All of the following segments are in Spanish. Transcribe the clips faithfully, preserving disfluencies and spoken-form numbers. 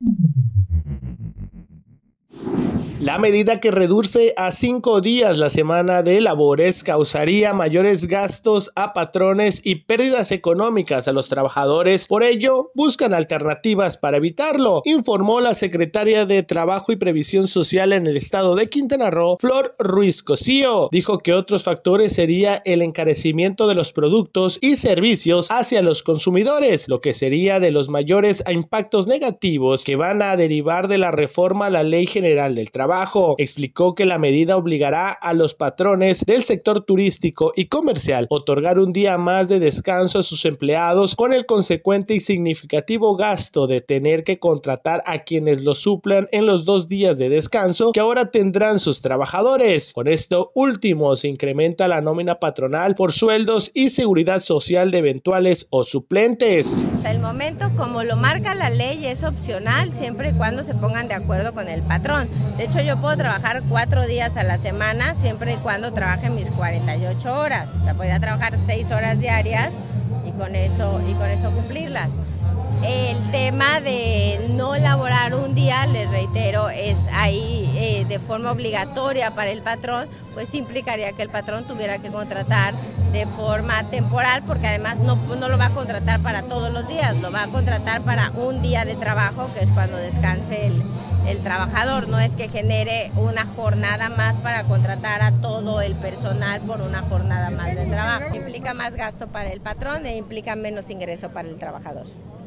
La medida, que reduce a cinco días la semana de labores, causaría mayores gastos a patrones y pérdidas económicas a los trabajadores. Por ello, buscan alternativas para evitarlo, informó la secretaria de Trabajo y Previsión Social en el estado de Quintana Roo, Flor Ruiz Cosío. Dijo que otros factores sería el encarecimiento de los productos y servicios hacia los consumidores, lo que sería de los mayores impactos negativos que van a derivar de la reforma a la Ley General del Trabajo. Explicó que la medida obligará a los patrones del sector turístico y comercial a otorgar un día más de descanso a sus empleados, con el consecuente y significativo gasto de tener que contratar a quienes lo suplan en los dos días de descanso que ahora tendrán sus trabajadores. Con esto último se incrementa la nómina patronal por sueldos y seguridad social de eventuales o suplentes. Hasta el momento, como lo marca la ley, es opcional siempre y cuando se pongan de acuerdo con el patrón. De hecho, yo puedo trabajar cuatro días a la semana siempre y cuando trabaje mis cuarenta y ocho horas. O sea, podría trabajar seis horas diarias y con eso, y con eso cumplirlas. El tema de no laborar un día, les reitero, es ahí eh, de forma obligatoria para el patrón, pues implicaría que el patrón tuviera que contratar de forma temporal, porque además no, no lo va a contratar para todos los días, lo va a contratar para un día de trabajo, que es cuando descanse el, el trabajador. No es que genere una jornada más para contratar a todo el personal por una jornada más de trabajo. Implica más gasto para el patrón e implica menos ingreso para el trabajador.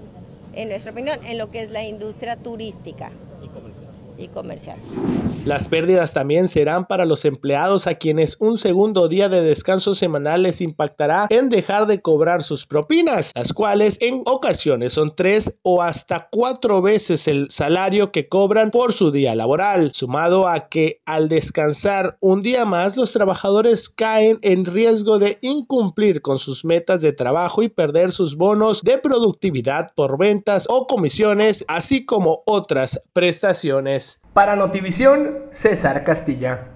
En nuestra opinión, en lo que es la industria turística y comercial. y comercial. Las pérdidas también serán para los empleados, a quienes un segundo día de descanso semanal les impactará en dejar de cobrar sus propinas, las cuales en ocasiones son tres o hasta cuatro veces el salario que cobran por su día laboral, sumado a que al descansar un día más, los trabajadores caen en riesgo de incumplir con sus metas de trabajo y perder sus bonos de productividad por ventas o comisiones, así como otras prestaciones. Para Notivisión, César Castilla.